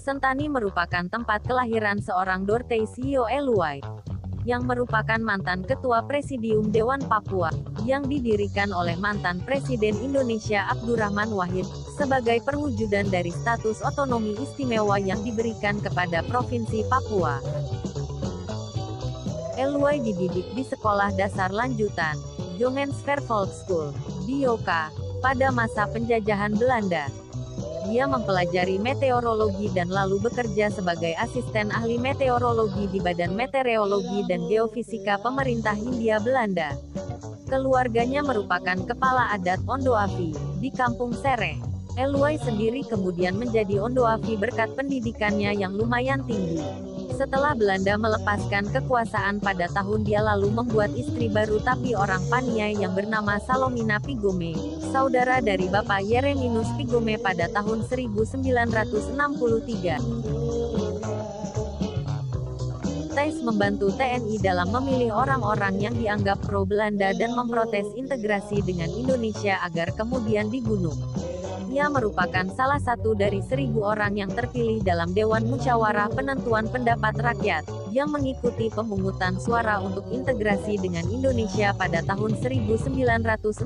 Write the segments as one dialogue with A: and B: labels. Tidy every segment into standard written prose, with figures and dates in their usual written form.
A: Sentani merupakan tempat kelahiran seorang Dortei Sio Eluai, yang merupakan mantan Ketua Presidium Dewan Papua, yang didirikan oleh mantan Presiden Indonesia Abdurrahman Wahid, sebagai perwujudan dari status otonomi istimewa yang diberikan kepada Provinsi Papua. Eluai dididik di sekolah dasar lanjutan, Jongensver Volkschool, di Yoka, pada masa penjajahan Belanda. Dia mempelajari meteorologi dan lalu bekerja sebagai asisten ahli meteorologi di Badan Meteorologi dan Geofisika Pemerintah Hindia Belanda. Keluarganya merupakan kepala adat Ondoafi, di Kampung Sereh. Eluai sendiri kemudian menjadi Ondoafi berkat pendidikannya yang lumayan tinggi. Setelah Belanda melepaskan kekuasaan pada tahun dia lalu membuat istri baru tapi orang Paniai yang bernama Salomina Pigome, saudara dari Bapak Yereminus Pigome pada tahun 1963. Thais membantu TNI dalam memilih orang-orang yang dianggap pro-Belanda dan memprotes integrasi dengan Indonesia agar kemudian dibunuh. Ia merupakan salah satu dari 1.000 orang yang terpilih dalam Dewan Musyawarah Penentuan Pendapat Rakyat, yang mengikuti pemungutan suara untuk integrasi dengan Indonesia pada tahun 1969.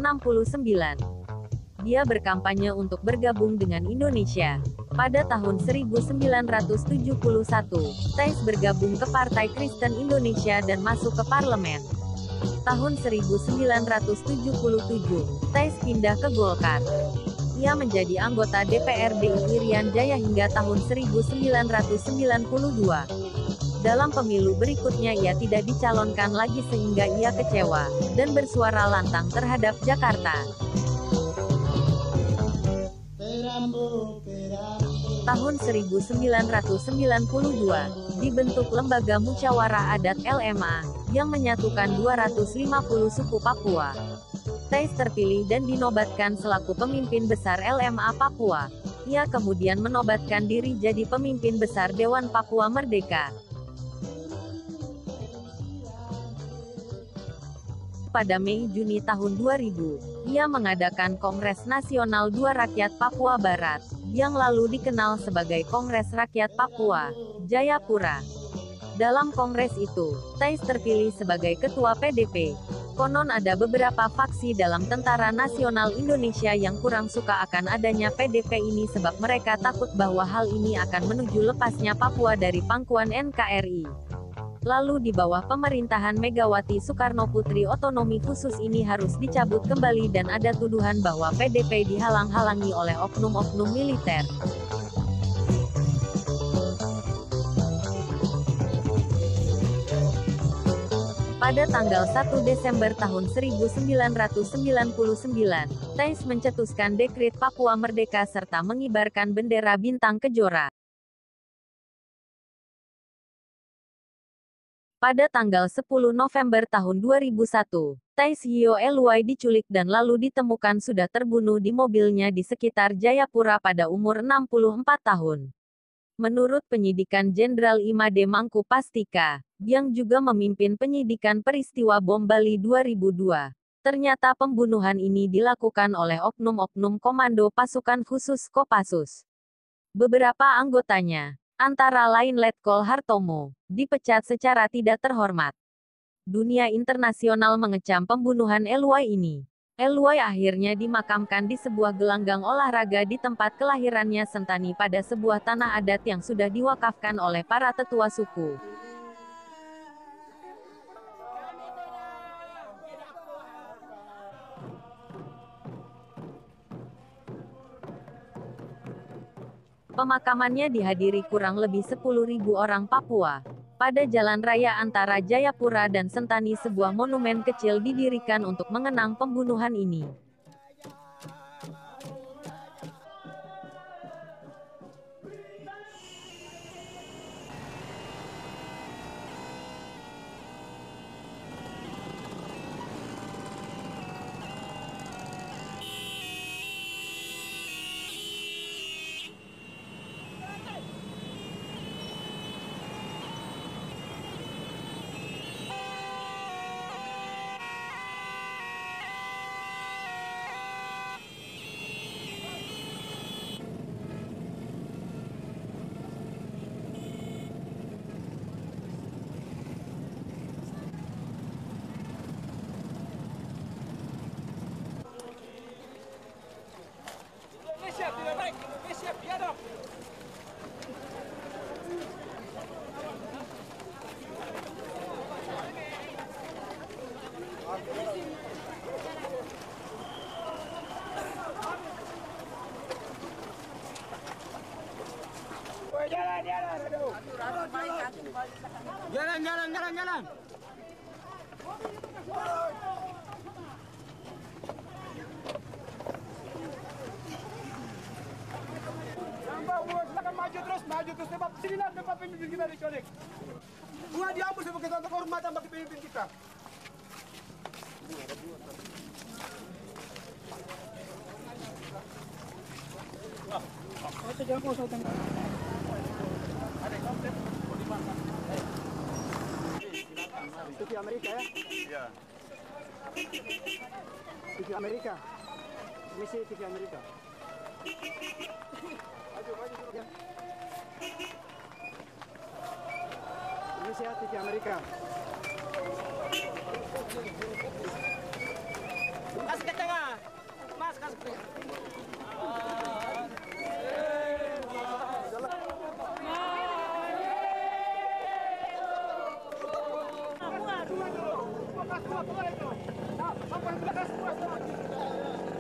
A: Dia berkampanye untuk bergabung dengan Indonesia. Pada tahun 1971, Thais bergabung ke Partai Kristen Indonesia dan masuk ke parlemen. Tahun 1977, Thais pindah ke Golkar. Ia menjadi anggota DPRD Irian Jaya hingga tahun 1992. Dalam pemilu berikutnya ia tidak dicalonkan lagi sehingga ia kecewa, dan bersuara lantang terhadap Jakarta. Tahun 1992, dibentuk Lembaga Musyawarah Adat LMA, yang menyatukan 250 suku Papua. Thais terpilih dan dinobatkan selaku pemimpin besar LMA Papua. Ia kemudian menobatkan diri jadi pemimpin besar Dewan Papua Merdeka. Pada Mei-Juni tahun 2000, ia mengadakan Kongres Nasional Dua Rakyat Papua Barat, yang lalu dikenal sebagai Kongres Rakyat Papua, Jayapura. Dalam kongres itu, Thais terpilih sebagai ketua PDP. Konon ada beberapa faksi dalam Tentara Nasional Indonesia yang kurang suka akan adanya PDP ini sebab mereka takut bahwa hal ini akan menuju lepasnya Papua dari pangkuan NKRI. Lalu di bawah pemerintahan Megawati Soekarnoputri otonomi khusus ini harus dicabut kembali dan ada tuduhan bahwa PDP dihalang-halangi oleh oknum-oknum militer. Pada tanggal 1 Desember tahun 1999, Thais mencetuskan dekret Papua Merdeka serta mengibarkan bendera bintang kejora. Pada tanggal 10 November tahun 2001, Thais Sio Eluai diculik dan lalu ditemukan sudah terbunuh di mobilnya di sekitar Jayapura pada umur 64 tahun. Menurut penyidikan Jenderal Imade Mangku Pastika, yang juga memimpin penyidikan peristiwa bom Bali 2002, ternyata pembunuhan ini dilakukan oleh oknum-oknum Komando Pasukan Khusus Kopassus. Beberapa anggotanya, antara lain Letkol Hartomo, dipecat secara tidak terhormat. Dunia internasional mengecam pembunuhan Eluai ini. Eluai akhirnya dimakamkan di sebuah gelanggang olahraga di tempat kelahirannya Sentani pada sebuah tanah adat yang sudah diwakafkan oleh para tetua suku. Pemakamannya dihadiri kurang lebih 10.000 orang Papua. Pada jalan raya antara Jayapura dan Sentani sebuah monumen kecil didirikan untuk mengenang pembunuhan ini.
B: Jalan, jalan, jalan, jalan. Silakan maju terus, sebab sinilah tempat pemimpin kita diculik. Bunga diambil sebagai contoh kehormatan bagi pemimpin kita.
C: TV Amerika ya?
B: Iya.
C: TV Amerika. Misi TV Amerika. Maju ya. Misi TV Amerika.
B: Kasih ke tengah. Mas, kasih ke tengah. Apa yang